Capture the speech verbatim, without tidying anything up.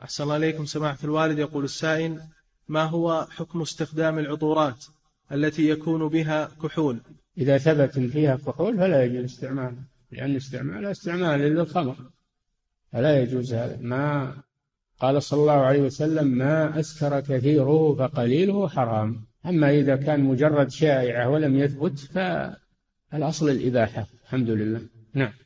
أحسن الله إليكم سماحة الوالد. يقول السائل: ما هو حكم استخدام العطورات التي يكون بها كحول؟ إذا ثبت فيها كحول فلا يجوز استعمالها، لأن استعمالها استعمال للخمر فلا يجوز هذا. ما قال صلى الله عليه وسلم: ما أسكر كثيره فقليله حرام. أما إذا كان مجرد شائعة ولم يثبت فالأصل الإباحة. الحمد لله. نعم.